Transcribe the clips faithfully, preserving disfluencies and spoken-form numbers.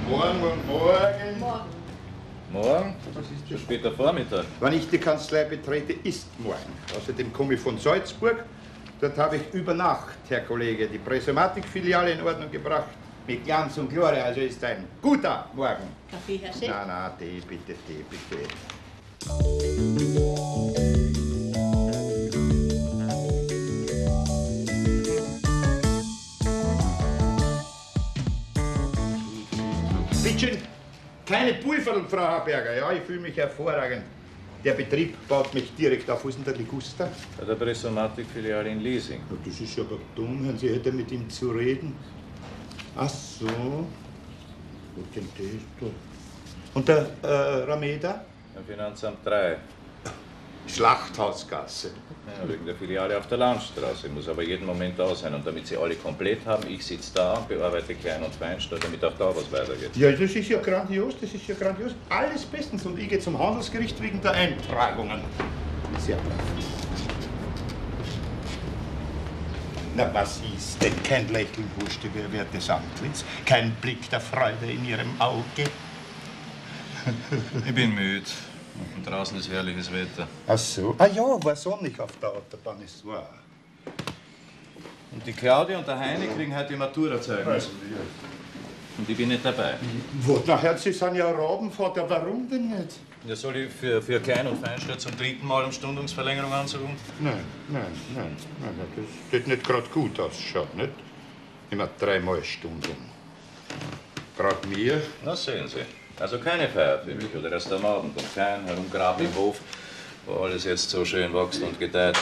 Morgen und morgen. Morgen. Morgen? Was ist das? Später Vormittag. Wenn ich die Kanzlei betrete, ist morgen. Außerdem komme ich von Salzburg. Dort habe ich über Nacht, Herr Kollege, die Presematik-Filiale in Ordnung gebracht. Mit Glanz und Gloria, also ist ein guter Morgen. Kaffee, Herr Chef? Na, na, Tee, bitte, Tee, bitte. Bitte, keine Pulverl, Frau Haberger. Ja, ich fühle mich hervorragend. Der Betrieb baut mich direkt auf. Wo ist denn der Liguster? Bei der Pressomatik-Filiale in Liesing. Ja, das ist ja aber dumm, Herrn Sie hätte mit ihm zu reden. Ach so. Wo denn der ist da? Und der äh, Rameda? Im Finanzamt drei. Schlachthausgasse. Ja, wegen der Filiale auf der Landstraße. Muss aber jeden Moment da sein. Und damit Sie alle komplett haben, ich sitze da und bearbeite Klein- und Feinstahl, damit auch da was weitergeht. Ja, das ist ja grandios, das ist ja grandios. Alles bestens. Und ich gehe zum Handelsgericht wegen der Eintragungen. Sehr brav. Na, was ist denn? Kein Lächeln, Wurste, wer wird des Antlitz? Kein Blick der Freude in Ihrem Auge? Ich bin müde. Und draußen ist herrliches Wetter. Ach so. Ah ja, war sonnig auf der Autobahn, es war. Und die Claudia und der Heini kriegen heute die Matura-Zeugnis. Und ich bin nicht dabei. Wo? Na, Herr, Sie sind ja Rabenvater, warum denn nicht? Ja, soll ich für, für Klein- und Feinstahl zum dritten Mal um Stundungsverlängerung ansuchen? Nein, nein, nein, nein, nein, das wird nicht gerade gut ausschaut, nicht? Immer dreimal Stunden. Gerade mir? Na, sehen Sie. Also keine Feier für mich oder erst am Abend und kein Herumgraben im Hof, wo alles jetzt so schön wächst und gedeiht.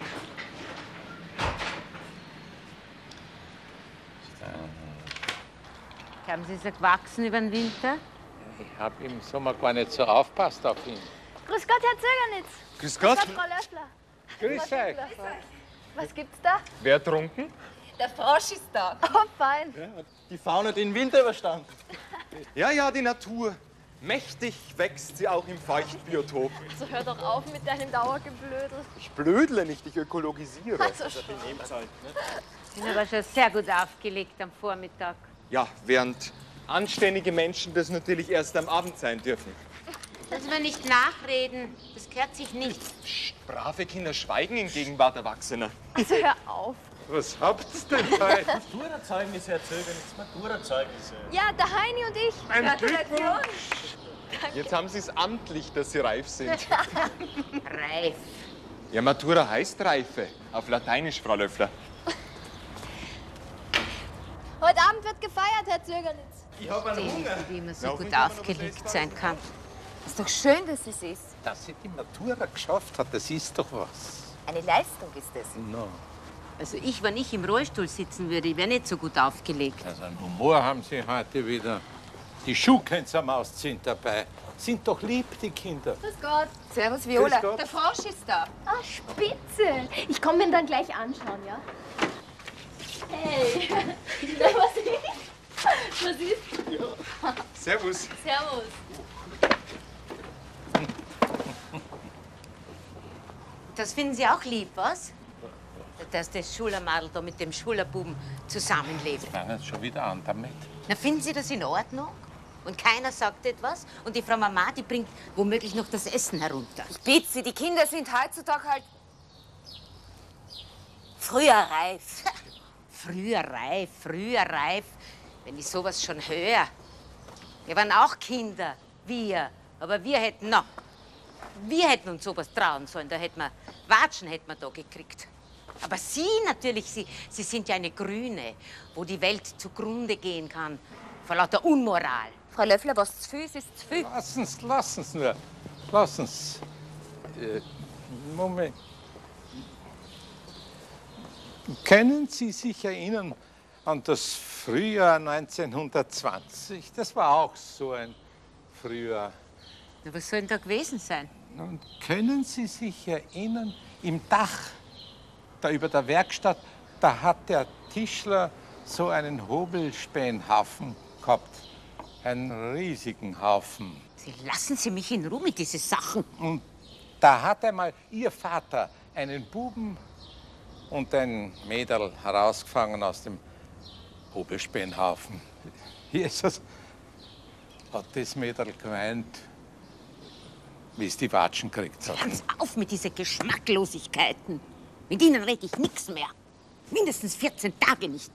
Haben Sie so gewachsen über den Winter? Ich habe im Sommer gar nicht so aufpasst auf ihn. Grüß Gott, Herr Zögernitz. Grüß Gott. Frau Löffler. Grüß euch. Was gibt's da? Wer trunken? Der Frosch ist da. Oh, fein. Die Fauna den Winter überstanden. Ja, ja, die Natur. Mächtig wächst sie auch im Feuchtbiotop. So hör doch auf mit deinem Dauergeblödel. Ich blödle nicht, ich ökologisiere. Also schon. Ich bin aber schon sehr gut aufgelegt am Vormittag. Ja, während anständige Menschen das natürlich erst am Abend sein dürfen. Lassen wir nicht nachreden, das gehört sich nicht. Psst, brave Kinder schweigen in Gegenwart Erwachsener. Also hör auf. Was habt's denn heute? Matura-Zeugnisse erzählen, jetzt Matura-Zeugnisse. Ja, der Heini und ich. Ein Gratulation. Jetzt haben Sie es amtlich, dass Sie reif sind. Reif. Ja, Matura heißt Reife. Auf Lateinisch, Frau Löffler. Heute Abend wird gefeiert, Herr Zögernitz. Ich hab einen Hunger. Wie man so Na, gut hoffentlich kann man noch was aufgelegt essen. sein kann. Ist doch schön, dass es ist. Dass sie die Matura geschafft hat, das ist doch was. Eine Leistung ist es. No. Also ich, wenn ich im Rollstuhl sitzen würde, ich wäre nicht so gut aufgelegt. Also einen Humor haben sie heute wieder. Die Schuhkens am Ausziehen dabei. Sind doch lieb, die Kinder. Grüß Gott. Servus, Viola. Grüß Gott. Der Frosch ist da. Ah, spitze. Ich komme ihn dann gleich anschauen, ja? Hey. Na, was ist? Was ist? Servus. Servus. Das finden Sie auch lieb, was? Dass das Schulermadel da mit dem Schulerbuben zusammenlebt. Fangen jetzt schon wieder an damit. Na, finden Sie das in Ordnung? Und keiner sagt etwas? Und die Frau Mama, die bringt womöglich noch das Essen herunter. Ich bitte Sie, die Kinder sind heutzutage halt... Früher reif. Früher reif, früher reif. Wenn ich sowas schon höre. Wir waren auch Kinder, wir. Aber wir hätten, na, wir hätten uns sowas trauen sollen. Da hätten wir, Watschen hätten wir da gekriegt. Aber Sie natürlich, Sie, Sie sind ja eine Grüne, wo die Welt zugrunde gehen kann. Vor lauter Unmoral. Frau Löffler, was zu viel ist, ist zu viel. Lassen's, lassen's nur. Lassen's. Äh, Moment. Können Sie sich erinnern an das Frühjahr neunzehnhundertzwanzig? Das war auch so ein Frühjahr. Na, was soll denn da gewesen sein? Und können Sie sich erinnern, im Dach, da über der Werkstatt, da hat der Tischler so einen Hobelspähenhaufen gehabt. Einen riesigen Haufen. Sie lassen Sie mich in Ruhe mit diesen Sachen. Und da hat einmal Ihr Vater einen Buben und ein Mäderl herausgefangen aus dem Hobelspähenhaufen. Hier ist es. hat das Mädel gemeint, wie es die Watschen gekriegt hat. Ganz auf mit diesen Geschmacklosigkeiten. Mit ihnen rede ich nichts mehr. Mindestens vierzehn Tage nicht.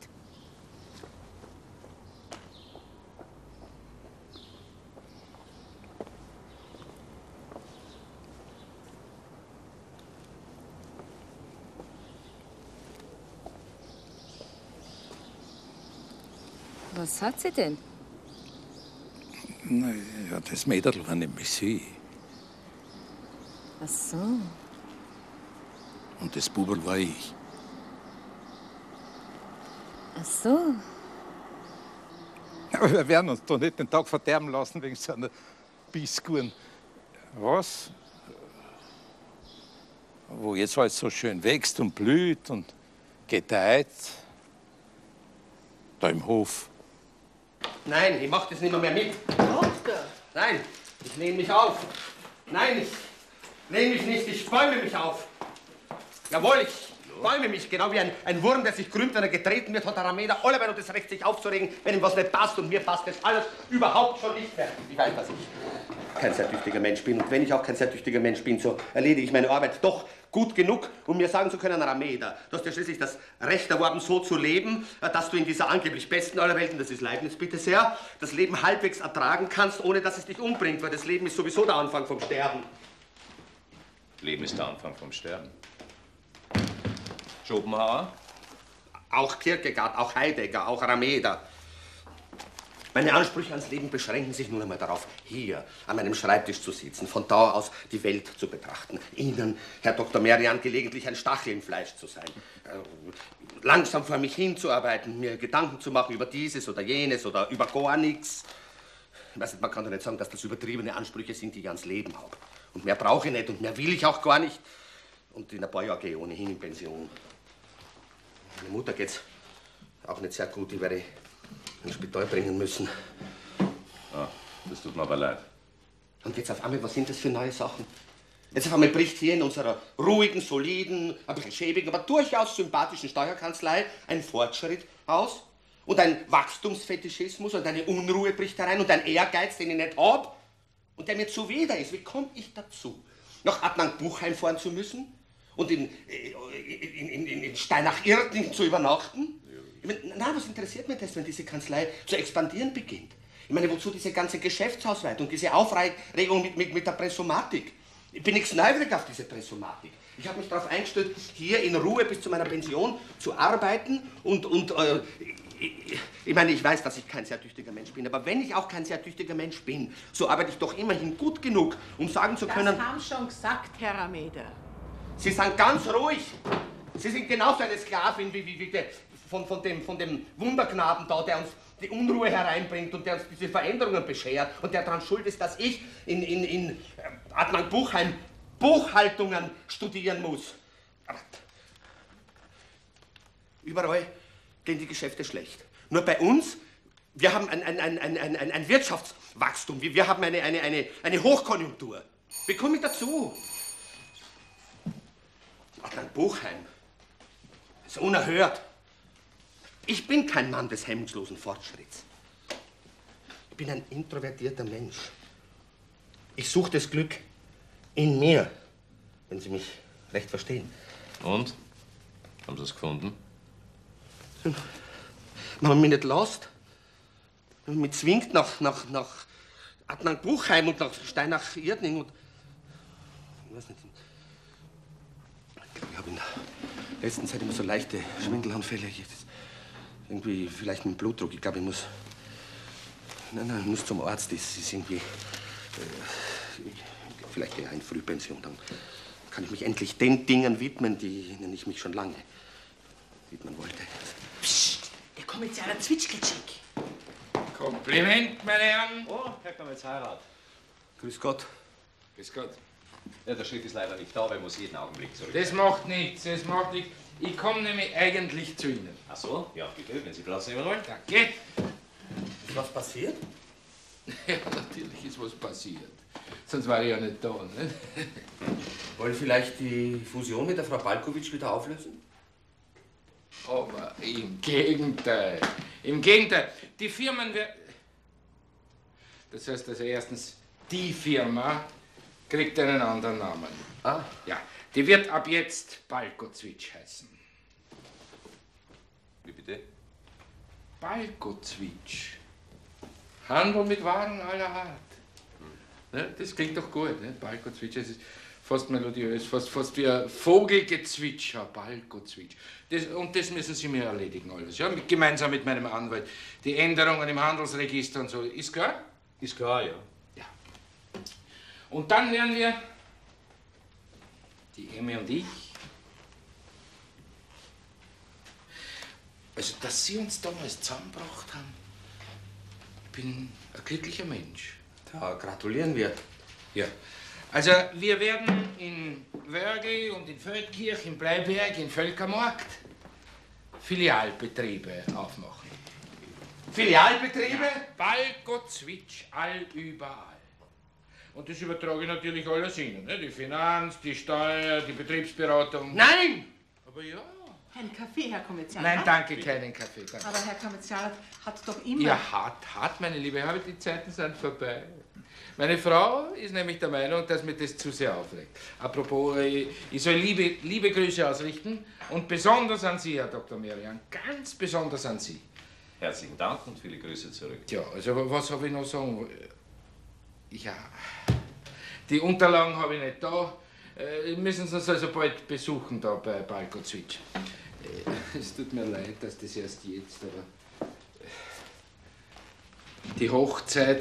Was hat sie denn? Na ja, das Mädel war nämlich sie. Ach so. Und das Bubel war ich. Ach so. Aber wir werden uns doch nicht den Tag verderben lassen wegen so einer Bisskuren. Was? Wo jetzt alles so schön wächst und blüht und gedeiht. Da im Hof. Nein, ich mach das nicht mehr, mehr mit. Doktor! Nein, ich nehme mich auf. Nein, ich nehme mich nicht, ich bäume mich auf. Jawohl, ich bäume mich, genau wie ein, ein Wurm, der sich krümmt, wenn er getreten wird, hat der Arameda alle noch das Recht, sich aufzuregen, wenn ihm was nicht passt, und mir passt das alles überhaupt schon nicht mehr. Ich weiß, dass ich kein sehr tüchtiger Mensch bin, und wenn ich auch kein sehr tüchtiger Mensch bin, so erledige ich meine Arbeit doch gut genug, um mir sagen zu können, Arameda, du hast ja schließlich das Recht erworben, so zu leben, dass du in dieser angeblich besten aller Welten, das ist Leibniz, bitte sehr, das Leben halbwegs ertragen kannst, ohne dass es dich umbringt, weil das Leben ist sowieso der Anfang vom Sterben. Leben ist der Anfang vom Sterben. Schopenhauer? Auch Kierkegaard, auch Heidegger, auch Arameda. Meine Ansprüche ans Leben beschränken sich nun einmal darauf, hier an meinem Schreibtisch zu sitzen, von da aus die Welt zu betrachten. Ihnen, Herr Doktor Merian, gelegentlich ein Stachel im Fleisch zu sein. Langsam vor mich hinzuarbeiten, mir Gedanken zu machen über dieses oder jenes oder über gar nichts. Ich weiß nicht, man kann doch nicht sagen, dass das übertriebene Ansprüche sind, die ich ans Leben habe. Und mehr brauche ich nicht und mehr will ich auch gar nicht. Und in ein paar Jahren gehe ich ohnehin in Pension. Meine Mutter geht's auch nicht sehr gut, die werde ich ins Spital bringen müssen. Ah, das tut mir aber leid. Und jetzt auf einmal, was sind das für neue Sachen? Jetzt auf einmal bricht hier in unserer ruhigen, soliden, ein bisschen schäbigen, aber durchaus sympathischen Steuerkanzlei ein Fortschritt aus. Und ein Wachstumsfetischismus und eine Unruhe bricht herein und ein Ehrgeiz, den ich nicht hab und der mir zuwider ist. Wie komme ich dazu, nach Adnang-Buchheim fahren zu müssen und in, in, in, in, in Steinach-Irtling zu übernachten? Ich meine, na, was interessiert mich das, wenn diese Kanzlei zu expandieren beginnt? Ich meine, wozu diese ganze Geschäftsausweitung, diese Aufregung mit, mit, mit der Pressomatik? Ich bin nichts neugierig auf diese Pressomatik. Ich habe mich darauf eingestellt, hier in Ruhe bis zu meiner Pension zu arbeiten und, und äh, ich, ich meine, ich weiß, dass ich kein sehr tüchtiger Mensch bin, aber wenn ich auch kein sehr tüchtiger Mensch bin, so arbeite ich doch immerhin gut genug, um sagen zu können... Das haben schon gesagt, Herr Arameda. Sie sind ganz ruhig. Sie sind genauso eine Sklavin wie, wie, wie der, von, von, dem, von dem Wunderknaben da, der uns die Unruhe hereinbringt und der uns diese Veränderungen beschert und der daran schuld ist, dass ich in, in, in Adnang-Buchheim Buchhaltungen studieren muss. Aber überall gehen die Geschäfte schlecht. Nur bei uns, wir haben ein, ein, ein, ein, ein, ein Wirtschaftswachstum, wir, wir haben eine, eine, eine, eine Hochkonjunktur. Wie komme ich dazu? Adnang-Buchheim, das ist unerhört. Ich bin kein Mann des hemmungslosen Fortschritts. Ich bin ein introvertierter Mensch. Ich suche das Glück in mir, wenn Sie mich recht verstehen. Und? Haben Sie es gefunden? Man hat mich nicht lässt. Man mich zwingt nach, nach, nach Adnang-Buchheim und nach Steinach-Irtling und... Ich weiß nicht. Ich habe in der letzten Zeit immer so leichte Schwindelanfälle. Ich, irgendwie vielleicht mit dem Blutdruck. Ich glaube, ich muss... Nein, nein, ich muss zum Arzt. Das ist irgendwie... Äh, vielleicht eher eine Frühpension. Dann kann ich mich endlich den Dingen widmen, denen ich mich schon lange widmen wollte. Psst, der kommt jetzt ja einer Zwitschgeltschick. Kompliment, meine Herren. Oh, Herr kommt jetzt Heirat. Grüß Gott. Grüß Gott. Ja, der Chef ist leider nicht da, weil er muss jeden Augenblick zurück. Das macht nichts, das macht nichts. Ich komme nämlich eigentlich zu Ihnen. Ach so? Ja, bitte, wenn Sie Platz nehmen wollen. Danke. Ist was passiert? Ja, natürlich ist was passiert. Sonst war ich ja nicht da, ne? Wollen vielleicht die Fusion mit der Frau Balkowitsch wieder auflösen? Aber im Gegenteil. Im Gegenteil. Die Firmen werden... Das heißt also erstens, die Firma kriegt einen anderen Namen. Ah. Ja, die wird ab jetzt Balkozwitsch heißen. Wie bitte? Balkozwitsch. Handel mit Waren aller Art. Ne, das klingt doch gut, ne? Balkozwitsch. Das ist fast melodiös, fast, fast wie ein Vogelgezwitscher. Balkozwitsch. Das, und das müssen Sie mir erledigen, alles. Ja? Mit, gemeinsam mit meinem Anwalt. Die Änderungen im Handelsregister und so. Ist klar? Ist klar, ja. Ja. Und dann werden wir, die Emmy und ich, also, dass Sie uns damals zusammengebracht haben, ich bin ein glücklicher Mensch. Da gratulieren wir. Ja. Also, wir werden in Wörgl und in Feldkirch, in Bleiberg, in Völkermarkt Filialbetriebe aufmachen. Filialbetriebe? Ja. Balkozwitsch, allüberall. Und das übertrage ich natürlich alles Ihnen. Ne? Die Finanz, die Steuer, die Betriebsberatung. Nein! Aber ja. Ein Kaffee, Herr Kommerzial. Nein, danke, keinen Kaffee. Danke. Aber Herr Kommerzial hat doch immer... Ja, hat, hat, meine Liebe, aber die Zeiten sind vorbei. Meine Frau ist nämlich der Meinung, dass mir das zu sehr aufregt. Apropos, ich, ich soll liebe, liebe Grüße ausrichten und besonders an Sie, Herr Doktor Merian, ganz besonders an Sie. Herzlichen Dank und viele Grüße zurück. Tja, also was habe ich noch sagen? Ja, die Unterlagen habe ich nicht da. Äh, müssen Sie uns also bald besuchen da bei Balkozwitsch. Äh, es tut mir leid, dass das erst jetzt, aber die Hochzeit,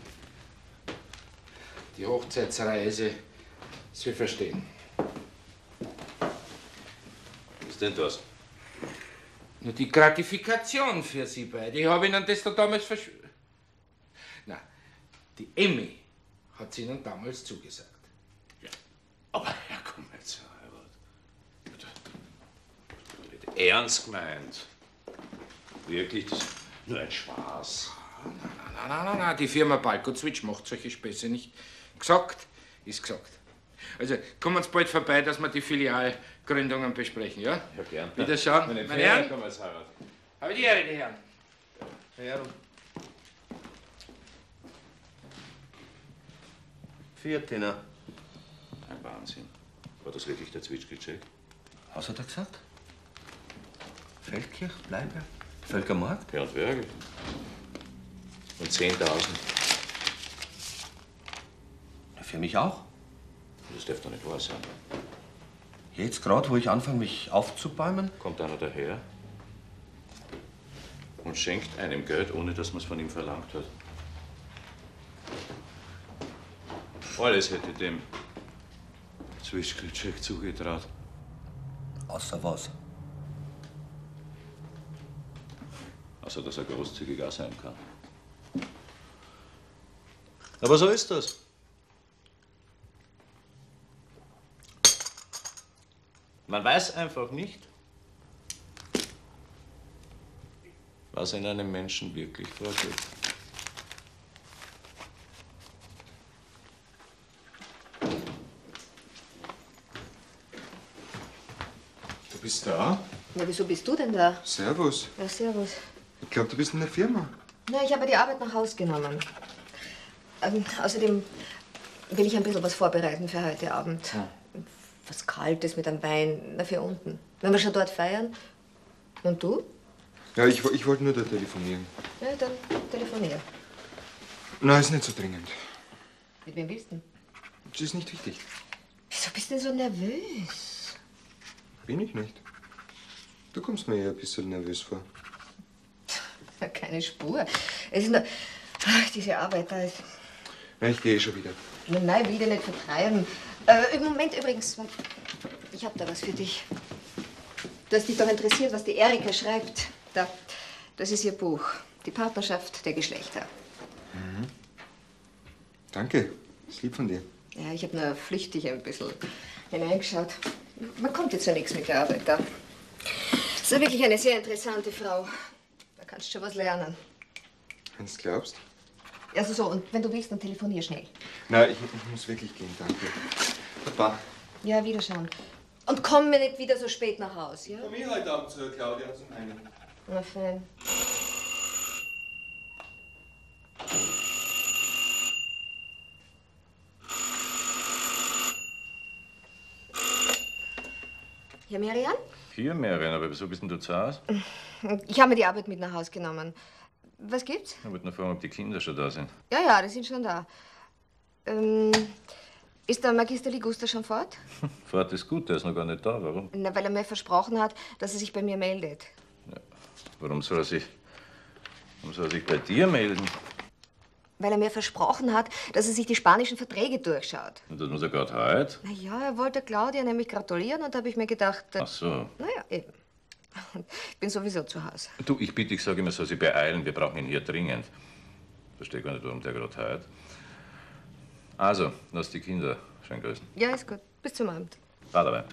die Hochzeitsreise, Sie verstehen. Was ist denn das? Nur die Gratifikation für Sie beide. Ich habe Ihnen das da damals versch... Na, die Emmy hat sie Ihnen damals zugesagt. Ja. Aber Herr Kommerzial, ernst gemeint? Wirklich, das ist nur ein Spaß. Nein, nein, nein, nein, nein, die Firma Balkozwitsch macht solche Späße nicht. Gesagt ist gesagt. Also kommen Sie bald vorbei, dass wir die Filialgründungen besprechen, ja? Ja, gern. Wiederschauen. Meine, Meine Herren, Kommerzial. habe die Ehre, die Herren. Herr. Viertiner. Ein Wahnsinn. War das wirklich der Zwitschge-Check? Was hat er gesagt? Feldkirch, Bleiberg, Völkermarkt? Ja, und Wörgl. Und zehntausend. Ja, für mich auch. Das darf doch nicht wahr sein. Jetzt gerade, wo ich anfange, mich aufzubäumen? Kommt einer daher und schenkt einem Geld, ohne dass man es von ihm verlangt hat. Alles hätte dem Zwitschge-Check zugetraut. Außer was? Außer, dass er großzügig auch sein kann. Aber so ist das. Man weiß einfach nicht, was in einem Menschen wirklich vorgeht. Du bist da? Ja, wieso bist du denn da? Servus. Ja, servus. Ich glaube, du bist in der Firma. Na, ich habe die Arbeit nach Hause genommen. Ähm, außerdem will ich ein bisschen was vorbereiten für heute Abend. Ja. Was Kaltes mit einem Wein, na, für unten. Wenn wir schon dort feiern. Und du? Ja, ich, ich wollte nur da telefonieren. Ja, dann telefonier. Na, ist nicht so dringend. Mit wem willst du denn? Das ist nicht wichtig. Wieso bist du denn so nervös? Bin ich nicht. Du kommst mir eher ein bisschen nervös vor. Ja, keine Spur. Es ist nur... Ach, diese Arbeit da ist... Na, ich gehe schon wieder. Nein, will dich nicht vertreiben. Äh, im Moment übrigens, ich habe da was für dich. Du hast dich doch interessiert, was die Erika schreibt. Da, das ist ihr Buch. Die Partnerschaft der Geschlechter. Mhm. Danke. Ist lieb von dir. Ja, ich habe nur flüchtig ein bisschen hineingeschaut. Man kommt jetzt ja nichts mit der Arbeit da. Das ist wirklich eine sehr interessante Frau. Da kannst du schon was lernen. Wenn du glaubst. Also so, und wenn du willst, dann telefonier schnell. Na, ich, ich muss wirklich gehen, danke. Papa. Ja, wiederschauen. Und komm mir nicht wieder so spät nach Haus, ja? Komm ich heute Abend zu Claudia zum einen. Na, fein. Herr Merian? Hier, Merian, aber wieso bist denn du zu Hause? Ich habe mir die Arbeit mit nach Hause genommen. Was gibt's? Ich wollte nur fragen, ob die Kinder schon da sind. Ja, ja, die sind schon da. Ähm, ist der Magister Liguster schon fort? Fahrt ist gut, der ist noch gar nicht da. Warum? Na, weil er mir versprochen hat, dass er sich bei mir meldet. Ja. Warum soll er sich... Warum soll er sich bei dir melden? Weil er mir versprochen hat, dass er sich die spanischen Verträge durchschaut. Und das muss er gerade heute? Na ja, er wollte Claudia nämlich gratulieren und da habe ich mir gedacht... Äh, Ach so. Naja, eben. Ich bin sowieso zu Hause. Du, ich bitte, ich sage immer, soll sich beeilen. Wir brauchen ihn hier dringend. Verstehe gar nicht, warum der gerade heute. Also, lass die Kinder schön grüßen. Ja, ist gut. Bis zum Abend. War dabei.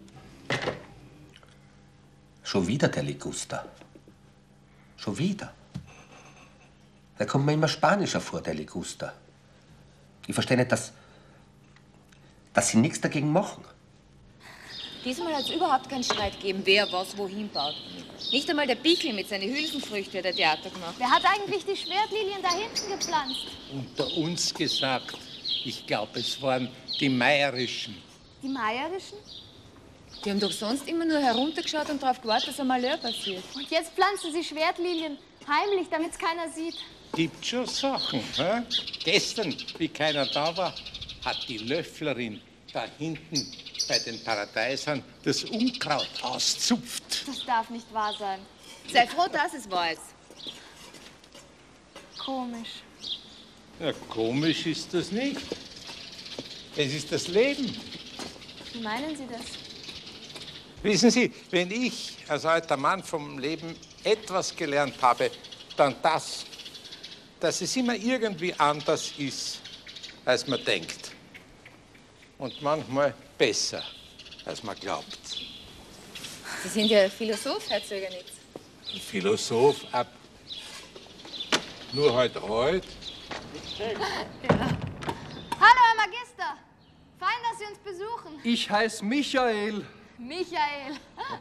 Schon wieder der Liguster. Schon wieder. Da kommt mir immer spanischer vor, der Liguster. Ich verstehe nicht, dass, dass sie nichts dagegen machen. Diesmal hat es überhaupt keinen Streit gegeben, wer was wohin baut. Nicht einmal der Bichel mit seinen Hülsenfrüchten hat der Theater gemacht. Wer hat eigentlich die Schwertlilien da hinten gepflanzt? Unter uns gesagt, ich glaube, es waren die Meierischen. Die Meierischen? Die haben doch sonst immer nur heruntergeschaut und darauf gewartet, dass ein Malheur passiert. Und jetzt pflanzen sie Schwertlilien. Heimlich, damit es keiner sieht. Gibt schon Sachen. Hä? Gestern, wie keiner da war, hat die Löfflerin da hinten bei den Paradeisern das Unkraut auszupft. Das darf nicht wahr sein. Sei froh, dass es wahr ist. Komisch. Ja, komisch ist das nicht. Es ist das Leben. Wie meinen Sie das? Wissen Sie, wenn ich als alter Mann vom Leben etwas gelernt habe, dann das, dass es immer irgendwie anders ist, als man denkt. Und manchmal besser, als man glaubt. Sie sind ja Philosoph, Herr Zögernitz. Ein Philosoph ab. Nur halt heute. Hallo, Herr Magister. Fein, dass Sie uns besuchen. Ich heiße Michael. Michael.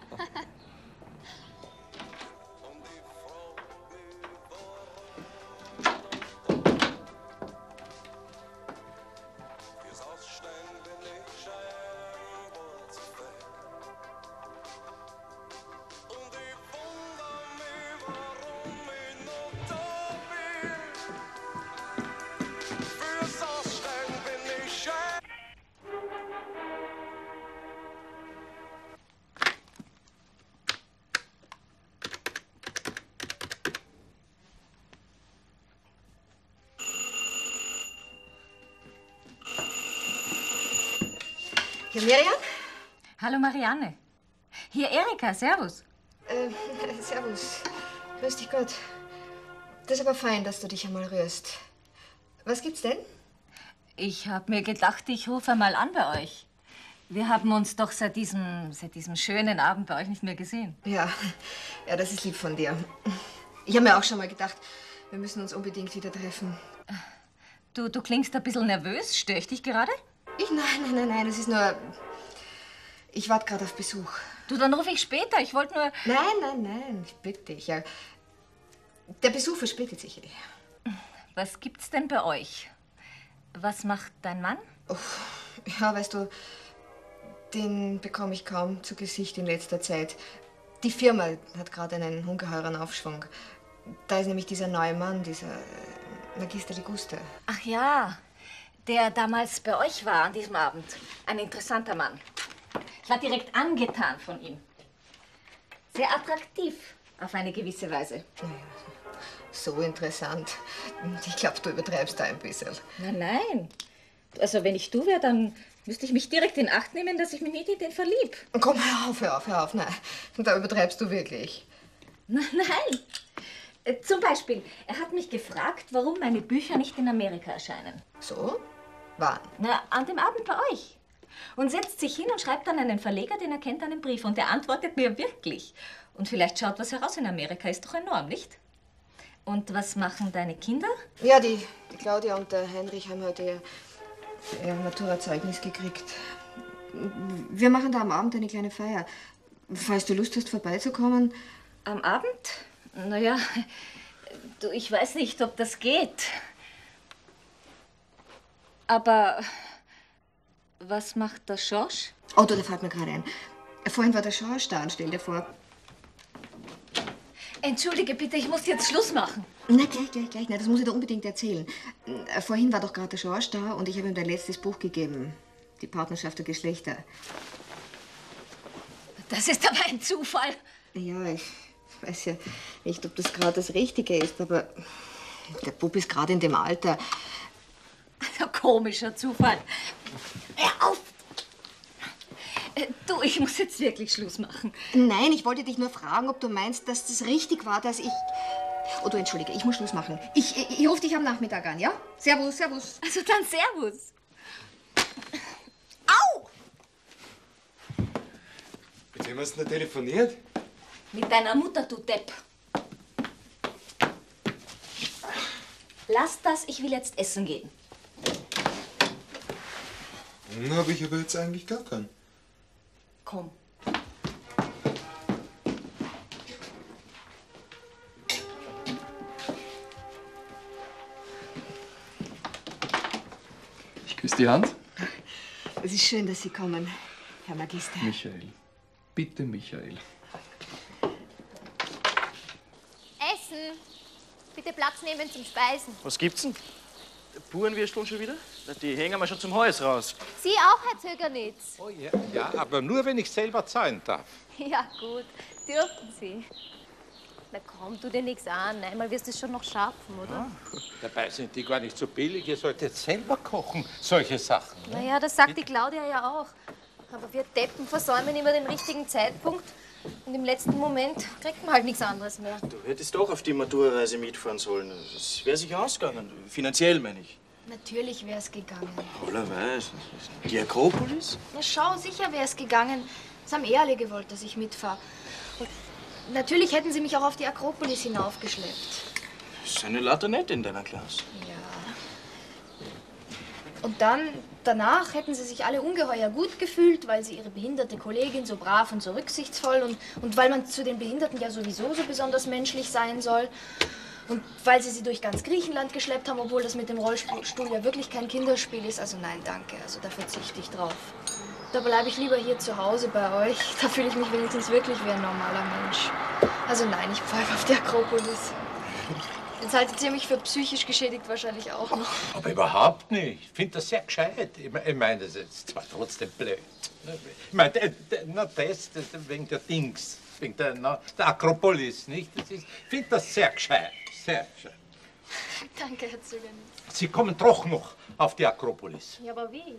Hier, Miriam? Hallo, Marianne. Hier, Erika, servus. Äh, servus. Grüß dich Gott. Das ist aber fein, dass du dich einmal rührst. Was gibt's denn? Ich habe mir gedacht, ich rufe mal an bei euch. Wir haben uns doch seit diesem, seit diesem schönen Abend bei euch nicht mehr gesehen. Ja, ja, das ist lieb von dir. Ich habe mir auch schon mal gedacht, wir müssen uns unbedingt wieder treffen. Du, du klingst ein bisschen nervös. Störe ich dich gerade? Ich? Nein, nein, nein, nein, das ist nur... Ich warte gerade auf Besuch. Du, dann rufe ich später. Ich wollte nur... Nein, nein, nein, ich bitte dich. Ja. Der Besuch verspätet sich. Was gibt's denn bei euch? Was macht dein Mann? Oh, ja, weißt du, den bekomme ich kaum zu Gesicht in letzter Zeit. Die Firma hat gerade einen ungeheuren Aufschwung. Da ist nämlich dieser neue Mann, dieser Magister Liguster. Ach ja, der damals bei euch war an diesem Abend. Ein interessanter Mann. Ich war direkt angetan von ihm. Sehr attraktiv, auf eine gewisse Weise. So interessant. Ich glaube, du übertreibst da ein bisschen. Nein, nein. Also wenn ich du wäre, dann müsste ich mich direkt in Acht nehmen, dass ich mich nicht in den verlieb. Komm, hör auf, hör auf, hör auf. Nein, da übertreibst du wirklich. Nein, nein. Äh, Zum Beispiel, er hat mich gefragt, warum meine Bücher nicht in Amerika erscheinen. So? Wann? Na, an dem Abend bei euch. Und setzt sich hin und schreibt dann einen Verleger, den er kennt, einen Brief. Und der antwortet mir wirklich. Und vielleicht schaut was heraus in Amerika. Ist doch enorm, nicht? Und was machen deine Kinder? Ja, die, die Claudia und der Heinrich haben heute ihr, ihr Maturazeugnis gekriegt. Wir machen da am Abend eine kleine Feier. Falls du Lust hast, vorbeizukommen. Am Abend? Naja, du, ich weiß nicht, ob das geht. Aber was macht der Schorsch? Oh, da fällt mir gerade ein. Vorhin war der Schorsch da und stell dir vor. Entschuldige bitte, ich muss jetzt Schluss machen. Na, gleich, gleich, gleich. Na, das muss ich dir unbedingt erzählen. Vorhin war doch gerade der Schorsch da und ich habe ihm dein letztes Buch gegeben. Die Partnerschaft der Geschlechter. Das ist aber ein Zufall. Ja, ich weiß ja nicht, ob das gerade das Richtige ist, aber der Bub ist gerade in dem Alter. Ein komischer Zufall. Hör auf! Äh, Du, ich muss jetzt wirklich Schluss machen. Nein, ich wollte dich nur fragen, ob du meinst, dass das richtig war, dass ich... Oh, du, entschuldige, ich muss Schluss machen. Ich, ich, ich rufe dich am Nachmittag an, ja? Servus, servus. Also dann Servus. Mit wem hast du denn telefoniert? Mit deiner Mutter, du Depp. Lass das, ich will jetzt essen gehen. Na, habe ich aber jetzt eigentlich gar keinen. Komm. Ich küsse die Hand. Es ist schön, dass Sie kommen, Herr Magister. Michael. Bitte, Michael. Essen. Bitte Platz nehmen zum Speisen. Was gibt's denn? Burenwürsteln schon wieder? Die hängen wir schon zum Hals raus. Sie auch, Herr Zögernitz. Oh ja, ja, aber nur, wenn ich selber zahlen darf. Ja, gut. Dürfen Sie. Na komm, tu dir nichts an. Einmal wirst du es schon noch schaffen, oder? Dabei sind die gar nicht so billig. Ihr solltet selber kochen, solche Sachen. Ne? Naja, das sagt die Claudia ja auch. Aber wir Deppen versäumen immer den richtigen Zeitpunkt. Und im letzten Moment kriegt man halt nichts anderes mehr. Du hättest doch auf die Matura-Reise mitfahren sollen. Das wäre sich ausgegangen. Finanziell, meine ich. Natürlich wäre es gegangen. Allerweise. Die Akropolis? Ja, schau, sicher wäre es gegangen. Das haben eh alle gewollt, dass ich mitfahre. Und natürlich hätten sie mich auch auf die Akropolis hinaufgeschleppt. Das ist eine lauter Nette in deiner Klasse. Ja. Und dann, danach hätten sie sich alle ungeheuer gut gefühlt, weil sie ihre behinderte Kollegin so brav und so rücksichtsvoll und, und weil man zu den Behinderten ja sowieso so besonders menschlich sein soll. Und weil sie sie durch ganz Griechenland geschleppt haben, obwohl das mit dem Rollstuhl ja wirklich kein Kinderspiel ist. Also nein, danke. Also da verzichte ich drauf. Da bleibe ich lieber hier zu Hause bei euch. Da fühle ich mich wenigstens wirklich wie ein normaler Mensch. Also nein, ich pfeife auf die Akropolis. Jetzt haltet ihr mich für psychisch geschädigt wahrscheinlich auch noch. Aber überhaupt nicht. Ich finde das sehr gescheit. Ich me- ich meine, das ist zwar trotzdem blöd. Ich meine, d- d- na, das, das wegen der Dings, wegen der, na, der Akropolis, nicht? Das ist, ich finde das sehr gescheit. Sehr gescheit. Danke, Herr Zögernitz. Sie kommen doch noch auf die Akropolis. Ja, aber wie?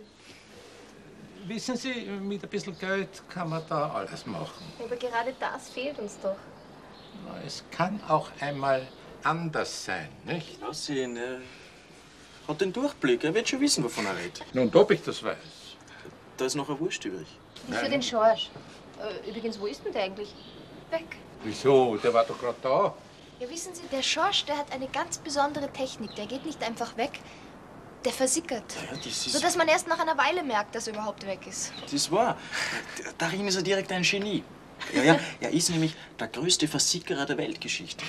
Wissen Sie, mit ein bisschen Geld kann man da alles machen. Aber gerade das fehlt uns doch. Na, es kann auch einmal anders sein, nicht? Aussehen, er hat den Durchblick. Er wird schon wissen, wovon er redet. Nun, ob ich das weiß. Da ist noch ein Wurst übrig. Wie für den Schorsch. Äh, übrigens, wo ist denn der eigentlich? Weg. Wieso? Der war doch gerade da. Ja, wissen Sie, der Schorsch, der hat eine ganz besondere Technik. Der geht nicht einfach weg, der versickert. Ja, das ist, So dass man erst nach einer Weile merkt, dass er überhaupt weg ist. das war. Darin ist er direkt ein Genie. Ja, ja, er ist nämlich der größte Versickerer der Weltgeschichte.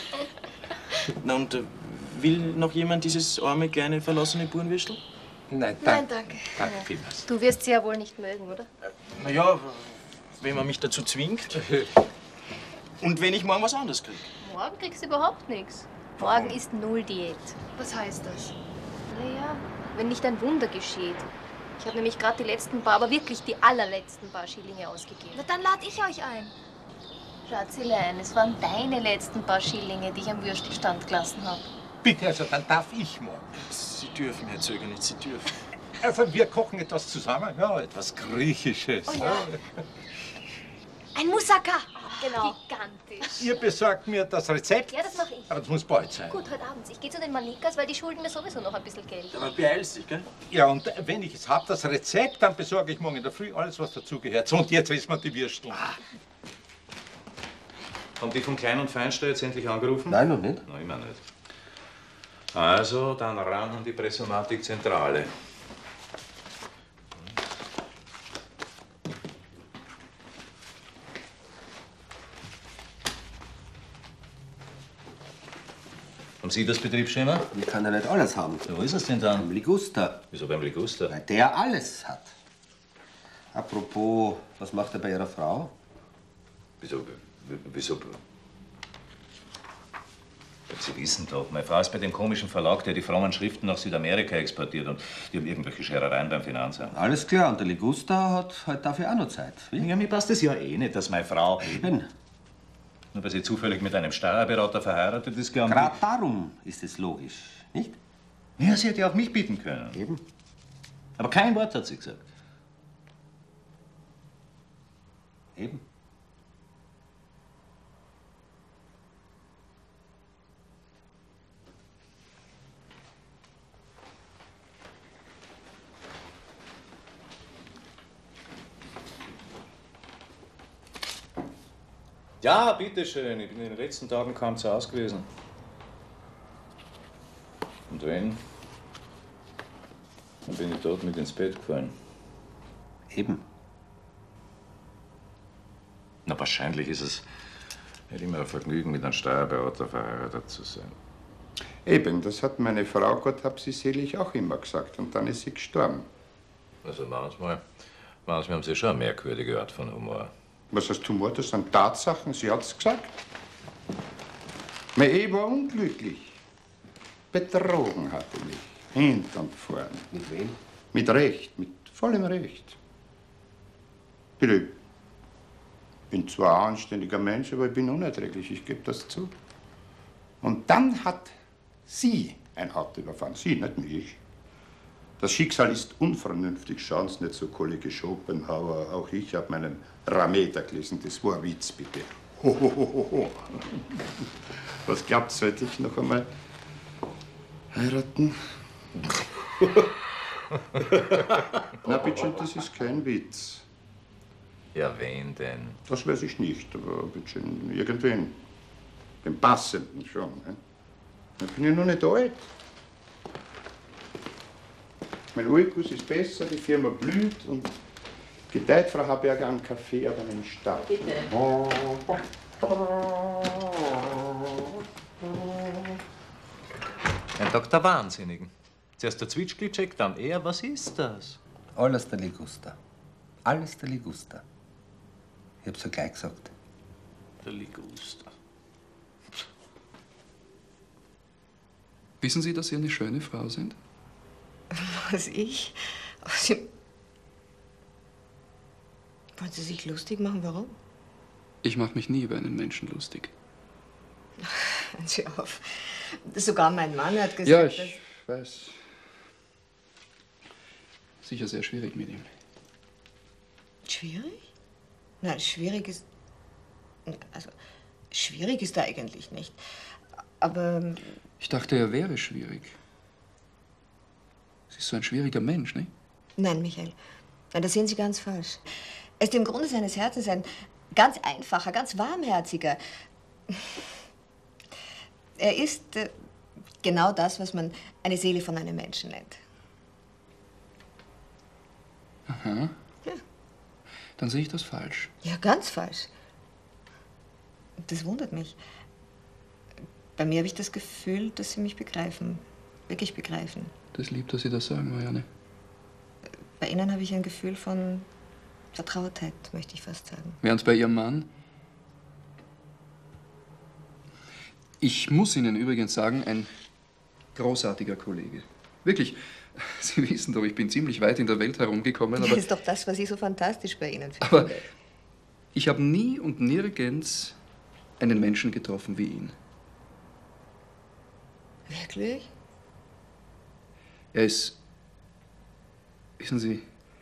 Na, und äh, will noch jemand dieses arme, kleine, verlassene Burenwürstel? Nein, Nein, danke. Danke vielmals. Du wirst sie ja wohl nicht mögen, oder? Na ja, wenn man mich dazu zwingt. Und wenn ich morgen was anderes kriege. Morgen kriegst du überhaupt nichts. Morgen ist Null-Diät. Was heißt das? Naja, wenn nicht ein Wunder geschieht. Ich habe nämlich gerade die letzten paar, aber wirklich die allerletzten paar Schillinge ausgegeben. Na, dann lade ich euch ein. Schatzelein, es waren deine letzten paar Schillinge, die ich am Würstelstand gelassen habe. Bitte, also dann darf ich morgen. Sie dürfen, Herr Zögernitz, Sie dürfen. Also wir kochen etwas zusammen, ja, etwas Griechisches. Oh ja. Ein Moussaka. Genau. Gigantisch. Ihr besorgt mir das Rezept, Ja, das mache ich. aber das muss bald sein. Gut, heute Abend. Ich gehe zu den Manikas, weil die schulden mir sowieso noch ein bisschen Geld. Aber beeilst dich, gell? Ja, und wenn ich es habe, das Rezept, dann besorge ich morgen in der Früh alles, was dazugehört. So, und jetzt wissen wir die Würstel. Haben die vom Klein- und Feinsteuer jetzt endlich angerufen? Nein, noch nicht. Nein, immer nicht. Also, dann ran an die Pressomatik-Zentrale. Haben Sie das Betriebsschema? Ich kann ja nicht alles haben. Ja, wo ist es denn dann? Beim Liguster. Wieso beim Liguster? Weil der alles hat. Apropos, was macht er bei Ihrer Frau? Wieso? Wieso? Sie wissen doch, meine Frau ist bei dem komischen Verlag, der die frommen Schriften nach Südamerika exportiert, und die haben irgendwelche Scherereien beim Finanzamt. Alles klar, und der Ligusta hat halt dafür auch noch Zeit. Wie? Ja, mir passt es ja eh nicht, dass meine Frau... Eben. Nur weil sie zufällig mit einem Steuerberater verheiratet ist, glauben Gerade darum ist es logisch, nicht? Ja, sie hätte ja auch mich bieten können. Eben. Aber kein Wort hat sie gesagt. Eben. Ja, bitteschön. Ich bin in den letzten Tagen kaum zu Hause gewesen. Und wenn, dann bin ich dort mit ins Bett gefallen. Eben. Na, wahrscheinlich ist es nicht immer ein Vergnügen, mit einem Steuerberater verheiratet zu sein. Eben, das hat meine Frau, Gott hab sie selig, auch immer gesagt. Und dann ist sie gestorben. Also manchmal, manchmal haben Sie schon eine merkwürdige Art von Humor. Was heißt Humor? Das sind Tatsachen, sie hat's gesagt. Meine Ehe war unglücklich. Betrogen hatte mich. Hint und vorn. Mit wem? Mit Recht, mit vollem Recht. Bitte, ich bin zwar ein anständiger Mensch, aber ich bin unerträglich, ich gebe das zu. Und dann hat sie ein Auto überfahren. Sie, nicht mich. Das Schicksal ist unvernünftig. Schauen Sie nicht so, Kollege Schopenhauer. Auch ich habe meinen Rameter gelesen. Das war ein Witz, bitte. Ho, ho, ho, ho, ho. Was glaubt, sollte ich noch einmal heiraten? Na, bitte, das ist kein Witz. Ja, wen denn? Das weiß ich nicht, aber bitte, irgendwen. Den passenden schon. Ne? Ich bin ja noch nicht alt. Mein Ulkus ist besser, die Firma blüht und gedeiht, Frau Haberger, einen Kaffee, aber einen Stab. Bitte. Ein Doktor Wahnsinnigen. Zuerst der Zwitschglitschek, dann er. Was ist das? Alles der Ligusta. Alles der Ligusta. Ich hab's ja gleich gesagt. Der Ligusta. Wissen Sie, dass Sie eine schöne Frau sind? Was, ich? Sie... Wollen Sie sich lustig machen? Warum? Ich mache mich nie über einen Menschen lustig. Hören Sie auf. Sogar mein Mann hat gesagt, Ja, ich dass... weiß. Sicher sehr schwierig mit ihm. Schwierig? Nein, schwierig ist... Also, schwierig ist er eigentlich nicht. Aber... Ich dachte, er wäre schwierig. Sie ist so ein schwieriger Mensch, nicht? Nein, Michael. Nein, das sehen Sie ganz falsch. Er ist im Grunde seines Herzens ein ganz einfacher, ganz warmherziger. Er ist äh, genau das, was man eine Seele von einem Menschen nennt. Aha. Ja. Dann sehe ich das falsch. Ja, ganz falsch. Das wundert mich. Bei mir habe ich das Gefühl, dass Sie mich begreifen. Wirklich begreifen. Das ist lieb, dass Sie das sagen, Marianne. Bei Ihnen habe ich ein Gefühl von Vertrautheit, möchte ich fast sagen. Während bei Ihrem Mann... Ich muss Ihnen übrigens sagen, ein großartiger Kollege. Wirklich, Sie wissen doch, ich bin ziemlich weit in der Welt herumgekommen, aber... Das ist doch das, was ich so fantastisch bei Ihnen finde. Aber ich habe nie und nirgends einen Menschen getroffen wie ihn. Wirklich? Er ist... Wissen Sie...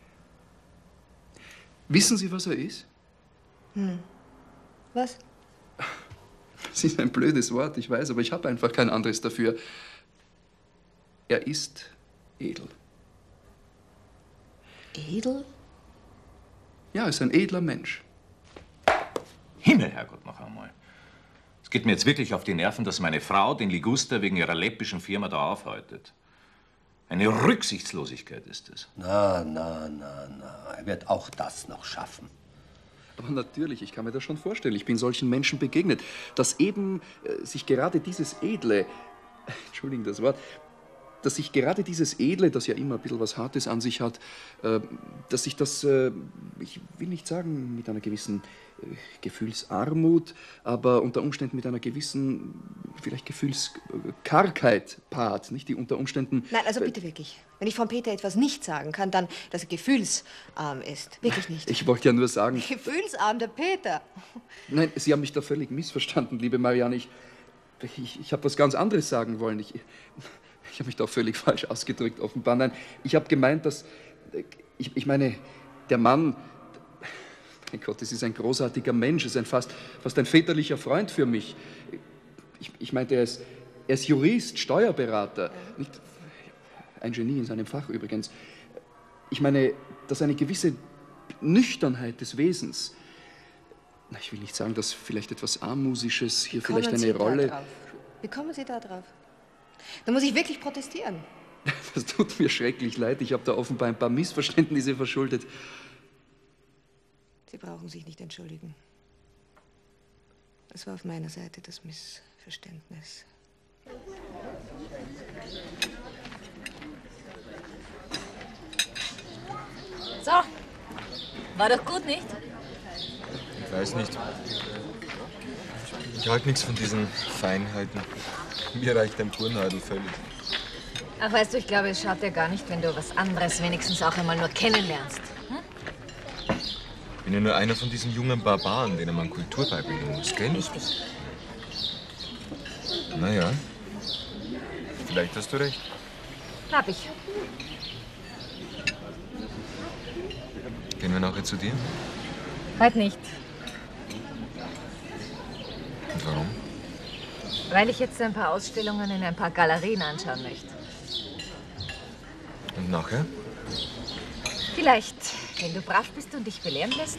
Wissen Sie, was er ist? Hm. Was? Das ist ein blödes Wort, ich weiß, aber ich habe einfach kein anderes dafür. Er ist edel. Edel? Ja, er ist ein edler Mensch. Himmel, Herrgott, noch einmal. Es geht mir jetzt wirklich auf die Nerven, dass meine Frau den Liguster wegen ihrer läppischen Firma da aufhaltet. Eine Rücksichtslosigkeit ist es. Na, na, na, na. Er wird auch das noch schaffen. Aber natürlich, ich kann mir das schon vorstellen. Ich bin solchen Menschen begegnet, dass eben äh, sich gerade dieses Edle, Entschuldigen das Wort, dass sich gerade dieses Edle, das ja immer ein bisschen was Hartes an sich hat, äh, dass sich das, äh, ich will nicht sagen mit einer gewissen äh, Gefühlsarmut, aber unter Umständen mit einer gewissen, vielleicht Gefühlskargheit paart, nicht? Die unter Umständen... Nein, also bitte wirklich. Wenn ich von Peter etwas nicht sagen kann, dann, dass er gefühlsarm ist. Wirklich nicht. Ich wollte ja nur sagen... Gefühlsarm, der Peter. Nein, Sie haben mich da völlig missverstanden, liebe Marianne. Ich, ich, ich habe was ganz anderes sagen wollen. Ich, ich habe mich da völlig falsch ausgedrückt, offenbar. Nein, ich habe gemeint, dass... Ich, ich meine, der Mann... Mein Gott, es ist ein großartiger Mensch, es ist ein fast, fast ein väterlicher Freund für mich. Ich, ich meinte, er ist, er ist Jurist, Steuerberater. Nicht, ein Genie in seinem Fach übrigens. Ich meine, dass eine gewisse Nüchternheit des Wesens... Ich will nicht sagen, dass vielleicht etwas Armmusisches hier Kommen vielleicht Sie eine da Rolle... drauf? Wie kommen Sie da drauf? Da muss ich wirklich protestieren. Das tut mir schrecklich leid. Ich habe da offenbar ein paar Missverständnisse verschuldet. Sie brauchen sich nicht entschuldigen. Es war auf meiner Seite das Missverständnis. So, war doch gut, nicht? Ich weiß nicht. Ich halte nichts von diesen Feinheiten. Mir reicht ein Turnadel völlig. Ach, weißt du, ich glaube, es schadet dir gar nicht, wenn du was anderes wenigstens auch einmal nur kennenlernst. Hm? Ich bin ja nur einer von diesen jungen Barbaren, denen man Kultur beibringen muss, gell? Richtig. Naja, vielleicht hast du recht. Hab ich. Gehen wir nachher zu dir? Heute nicht. Und warum? Weil ich jetzt ein paar Ausstellungen in ein paar Galerien anschauen möchte. Und nachher? Vielleicht, wenn du brav bist und dich belehren lässt.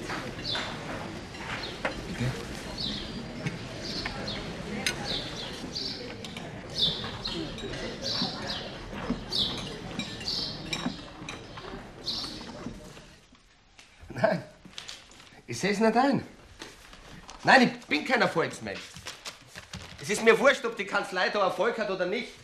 Bitte? Nein, ich sehe es nicht ein. Nein, ich bin kein Erfolgsmensch. Es ist mir wurscht, ob die Kanzlei da Erfolg hat oder nicht.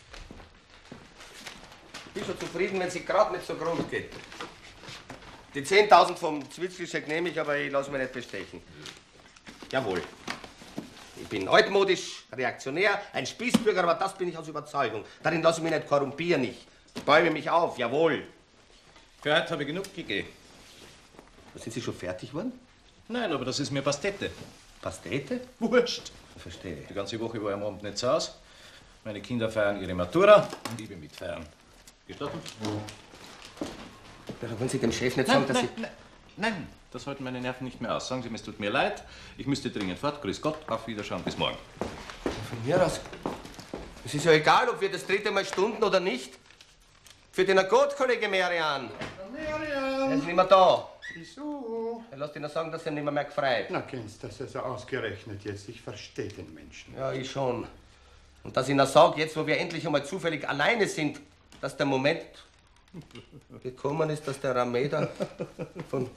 Ich bin schon zufrieden, wenn sie gerade nicht so Grund geht. Die zehntausend vom Zwitzkelcheck nehme ich, aber ich lasse mich nicht bestechen. Jawohl. Ich bin altmodisch, reaktionär, ein Spießbürger, aber das bin ich aus Überzeugung. Darin lasse ich mich nicht korrumpieren. Ich bäume mich auf, jawohl. Für heute habe ich genug gegeben. Sind Sie schon fertig geworden? Nein, aber das ist mir Pastete. Pastete? Wurscht. Ich verstehe. Die ganze Woche war ich am Abend nicht zu Hause. Meine Kinder feiern ihre Matura und ich will mitfeiern. Gestatten? Ja, da wollen Sie dem Chef nicht Nein, sagen, dass nein, Sie... nein, nein, das halten meine Nerven nicht mehr aus. Sagen Sie mir, es tut mir leid. Ich müsste dringend fort. Grüß Gott, auf Wiederschauen, bis morgen. Von mir aus. Es ist ja egal, ob wir das dritte Mal stunden oder nicht. Für den Gott, Kollege Merian. Er ist nicht mehr da. Wieso? Er lässt Ihnen sagen, dass er nicht mehr, mehr gefreut. Na, kennst du das also ausgerechnet jetzt? Ich verstehe den Menschen. Ja, ich schon. Und dass ich Ihnen sage, jetzt, wo wir endlich einmal zufällig alleine sind, dass der Moment gekommen ist, dass der Rameda von...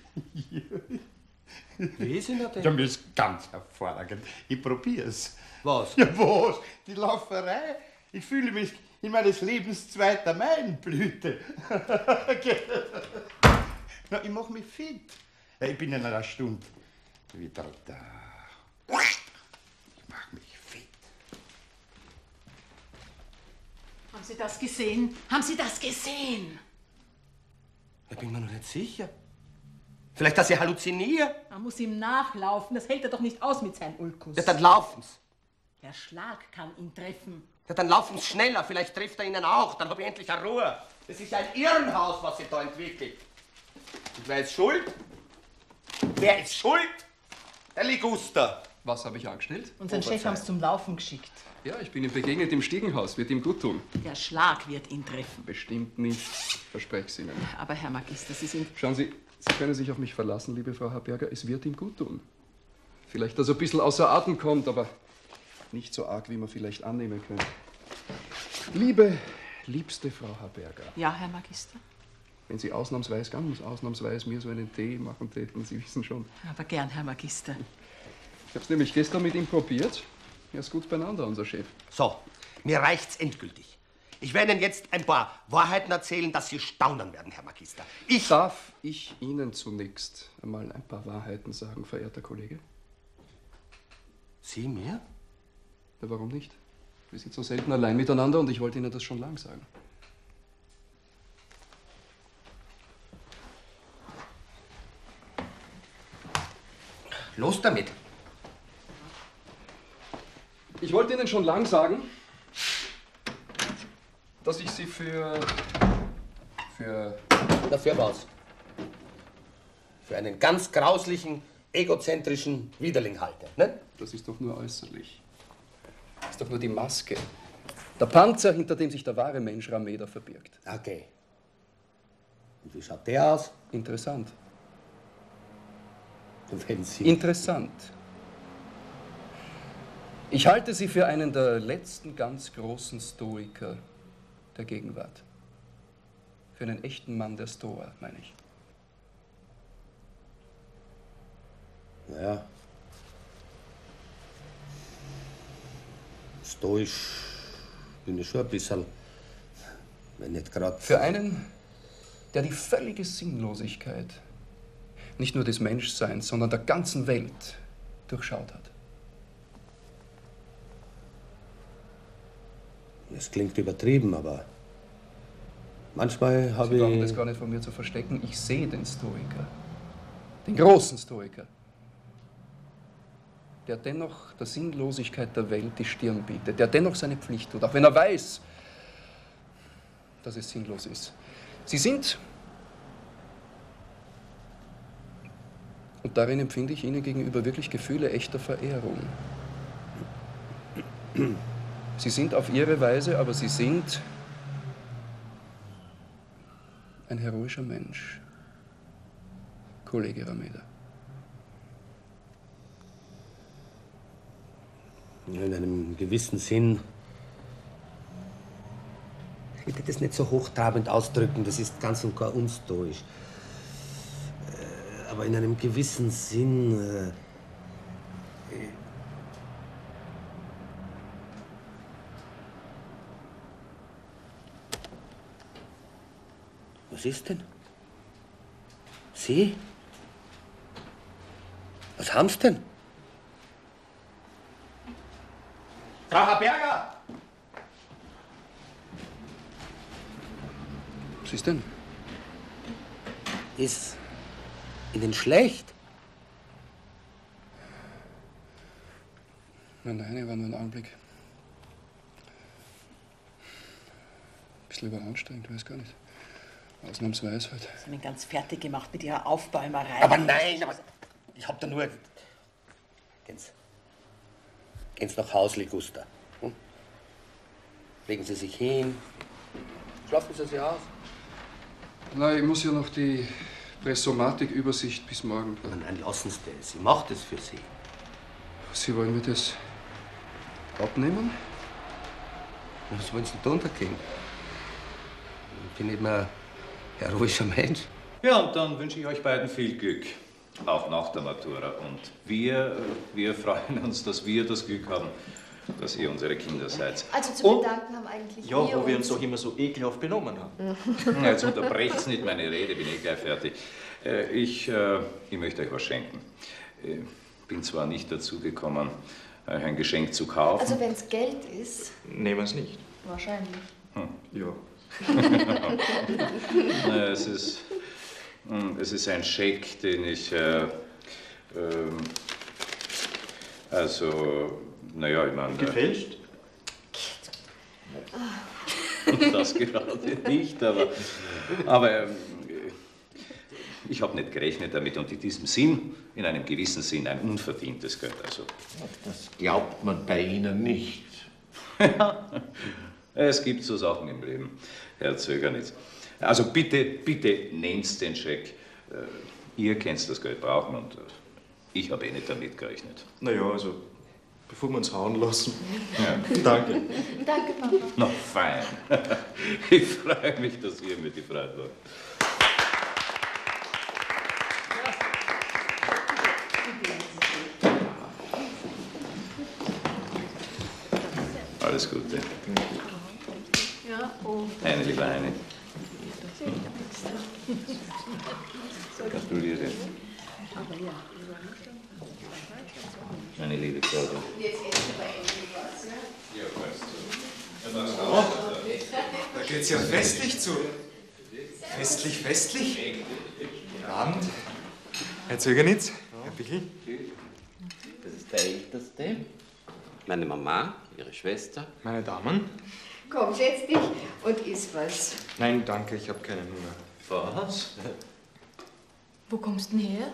Wie ist Ihnen denn? Ja, mir ist ganz hervorragend. Ich probier's. Was? Ja, was? Die Lauferei. Ich fühle mich in meines Lebens zweiter Maienblüte. Na, ich mach mich fit. Ja, ich bin in einer Stunde wieder da. Ich mach mich fit. Haben Sie das gesehen? Haben Sie das gesehen? Da bin ich mir noch nicht sicher. Vielleicht, dass ich halluziniere? Man muss ihm nachlaufen. Das hält er doch nicht aus mit seinem Ulkus. Ja, dann laufen's. Der Schlag kann ihn treffen. Ja, dann laufen's schneller. Vielleicht trifft er Ihnen auch. Dann habe ich endlich eine Ruhe. Das ist ein Irrenhaus, was sich da entwickelt. Und wer ist schuld? Wer ist schuld? Der Liguster. Was habe ich angestellt? Unseren Chef haben es zum Laufen geschickt. Ja, ich bin ihm begegnet im Stiegenhaus. Wird ihm gut tun. Der Schlag wird ihn treffen. Bestimmt nicht. Verspreche es Ihnen. Aber Herr Magister, Sie sind... Schauen Sie, Sie können sich auf mich verlassen, liebe Frau Harberger. Es wird ihm gut tun. Vielleicht, dass er ein bisschen außer Atem kommt, aber nicht so arg, wie man vielleicht annehmen könnte. Liebe, liebste Frau Harberger. Ja, Herr Magister? Wenn Sie ausnahmsweise, ganz ausnahmsweise mir so einen Tee machen täten, Sie wissen schon. Aber gern, Herr Magister. Ich habe es nämlich gestern mit ihm probiert. Er ist gut beieinander, unser Chef. So, mir reicht's endgültig. Ich werde Ihnen jetzt ein paar Wahrheiten erzählen, dass Sie staunen werden, Herr Magister. Ich... Darf ich Ihnen zunächst einmal ein paar Wahrheiten sagen, verehrter Kollege? Sie mir? Na, warum nicht? Wir sind so selten allein miteinander und ich wollte Ihnen das schon lang sagen. Los damit. Ich wollte Ihnen schon lang sagen, dass ich Sie für... für... Na, für was? Für einen ganz grauslichen, egozentrischen Widerling halte, ne? Das ist doch nur äußerlich. Das ist doch nur die Maske. Der Panzer, hinter dem sich der wahre Mensch Rameda verbirgt. Okay. Und wie schaut der aus? Interessant. Wenn Sie... Interessant. Ich halte Sie für einen der letzten ganz großen Stoiker der Gegenwart. Für einen echten Mann der Stoa, meine ich. Naja. Stoisch bin ich schon ein bisschen, wenn nicht gerade... Für einen, der die völlige Sinnlosigkeit nicht nur des Menschseins, sondern der ganzen Welt durchschaut hat. Das klingt übertrieben, aber manchmal habe ich... Sie brauchen das gar nicht von mir zu verstecken. Ich sehe den Stoiker, den großen Stoiker, der dennoch der Sinnlosigkeit der Welt die Stirn bietet, der dennoch seine Pflicht tut, auch wenn er weiß, dass es sinnlos ist. Sie sind, und darin empfinde ich Ihnen gegenüber wirklich Gefühle echter Verehrung. Sie sind auf Ihre Weise, aber Sie sind ein heroischer Mensch, Kollege Rameda. In einem gewissen Sinn. Ich will das nicht so hochtrabend ausdrücken, das ist ganz und gar unstoisch. Aber in einem gewissen Sinn. Äh, Was ist denn? Sie? Was haben's denn? Frau Haberger! Was ist denn? Ist Ihnen schlecht? Nein, nein, ich war nur ein Augenblick. Ein bisschen überanstrengend, weiß gar nicht. Ausnahmsweise halt. Sie sind ganz fertig gemacht mit Ihrer Aufbäumerei. Aber nein, aber ich hab da nur... Gehen Sie. Gehen Sie nach Hause, Liguster. Hm? Legen Sie sich hin. Schlafen Sie sich aus. Nein, ich muss ja noch die Pressomatik-Übersicht bis morgen. Nein, nein, lassen Sie das. Ich mach das für Sie. Sie wollen mir das abnehmen? Was wollen Sie denn da untergehen? Ich bin nicht mehr ein heroischer Mensch. Ja, und dann wünsche ich euch beiden viel Glück. Auch nach der Matura. Und wir, wir freuen uns, dass wir das Glück haben, dass ihr unsere Kinder seid. Also zu bedanken haben eigentlich Ja, wir wo wir uns doch immer so ekelhaft benommen haben. Ja, jetzt unterbrecht's nicht meine Rede, bin ich gleich fertig. Äh, Ich, äh, ich möchte euch was schenken. Ich bin zwar nicht dazu gekommen, euch ein Geschenk zu kaufen. Also wenn es Geld ist, Nehmen wir es nicht. wahrscheinlich. Hm, ja. Naja, es ist, es ist ein Scheck, den ich, äh, ähm, also, naja, ich meine... Gefälscht? Das gerade nicht, aber, aber ähm, ich habe nicht gerechnet damit und in diesem Sinn, in einem gewissen Sinn, ein unverdientes Geld. Also. Das glaubt man bei Ihnen nicht. Ja, es gibt so Sachen im Leben, Herr Zögernitz. Also bitte, bitte nehmt den Scheck. Ihr könnt das Geld brauchen und ich habe eh nicht damit gerechnet. Naja, also, bevor wir uns hauen lassen. Ja. Danke. Danke, Papa. Na, fein. Ich freue mich, dass ihr mir die Freude macht. Alles Gute. Ja. Eine, lieber eine. Kannst du dir sehen? Meine liebe Claudia. Oh, da geht's ja festlich zu. Festlich, festlich. Guten Abend. Herr Zögernitz, Herr Bichl. Das ist der Älteste. Meine Mama, Ihre Schwester. Meine Damen. Komm, setz dich und iss was. Nein, danke, ich habe keinen Hunger. Was? Wo kommst du denn her?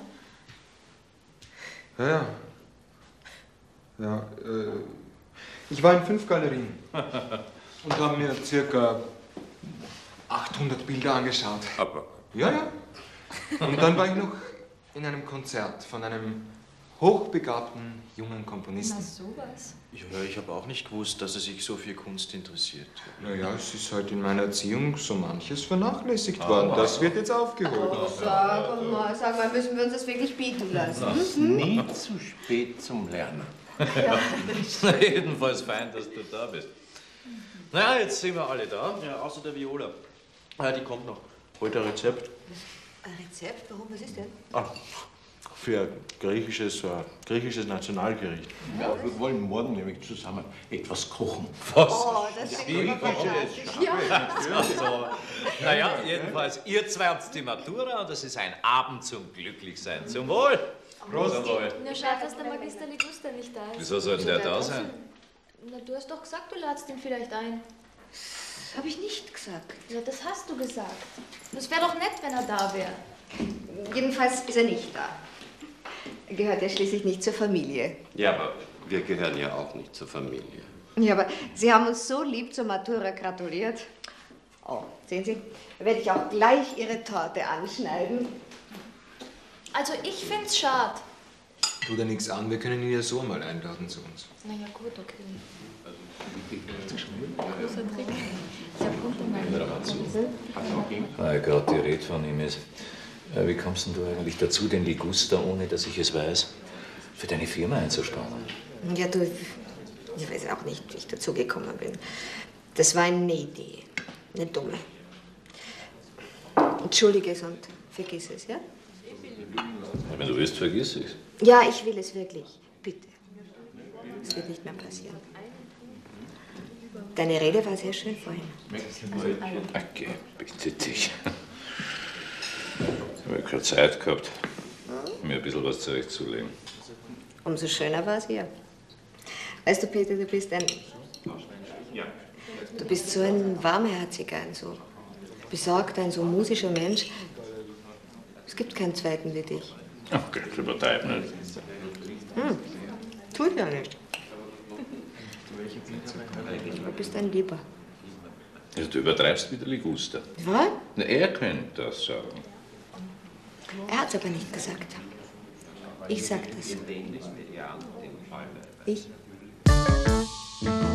Ja, ja. Ja, äh, ich war in fünf Galerien und habe mir circa achthundert Bilder angeschaut. Aber? Ja, ja. Und dann war ich noch in einem Konzert von einem hochbegabten jungen Komponisten. Na, sowas. Ja, ich habe auch nicht gewusst, dass er sich so für Kunst interessiert. Naja, es ist halt in meiner Erziehung so manches vernachlässigt worden. Das wird jetzt aufgeholt. Oh, sag mal, sag mal, müssen wir uns das wirklich bieten lassen? Es ist nie zu spät zum Lernen. Ja. Na, jedenfalls fein, dass du da bist. Na ja, jetzt sind wir alle da. Ja, außer der Viola. Ah, die kommt noch. Heute ein Rezept. Ein Rezept? Warum? Was ist denn? Ah, für griechisches, äh, griechisches Nationalgericht. Ja, wir wollen morgen nämlich zusammen etwas kochen. Was? Oh, das ist Griechisches? Ja. Also, naja, jedenfalls, ihr zwei habt die Matura und das ist ein Abend zum Glücklichsein. Zum Wohl! Prost! Zum Wohl! Na, schade, dass der Magister Liguster nicht da ist. Wieso soll denn der da sein? Na, du hast doch gesagt, du ladst ihn vielleicht ein. Das habe ich nicht gesagt. Ja, das hast du gesagt. Das wäre doch nett, wenn er da wäre. Jedenfalls ist er nicht da. Er gehört ja schließlich nicht zur Familie. Ja, aber wir gehören ja auch nicht zur Familie. Ja, aber Sie haben uns so lieb zur Matura gratuliert. Oh, sehen Sie, da werde ich auch gleich Ihre Torte anschneiden. Also, ich find's schade. Tu da nichts an, wir können ihn ja so mal einladen zu uns. Na ja, gut, okay. Großer Trick. Ich hab unter meinem Weil gerade die Rede von ihm ist. Äh, Wie kommst denn du eigentlich dazu, den Liguster, ohne dass ich es weiß, für deine Firma einzuspannen? Ja, du, ich weiß auch nicht, wie ich dazu gekommen bin. Das war eine Idee, eine dumme. Entschuldige es und vergiss es, ja? Ja, wenn du willst, vergiss es. Ja, ich will es wirklich. Bitte. Es wird nicht mehr passieren. Deine Rede war sehr schön vorhin. Okay, bitte dich. Ich habe keine Zeit gehabt, mir ein bisschen was zurechtzulegen. Umso schöner war es hier. Weißt du, Peter, du bist ein... Du bist so ein warmherziger, ein so besorgter, ein so musischer Mensch. Es gibt keinen zweiten wie dich. Okay, übertreib nicht. Hm, tut ja nicht. Du bist ein Lieber. Also, du übertreibst wieder Liguster. Was? Na, er könnte das sagen. Er hat's aber nicht gesagt. Ich sag das. Ich.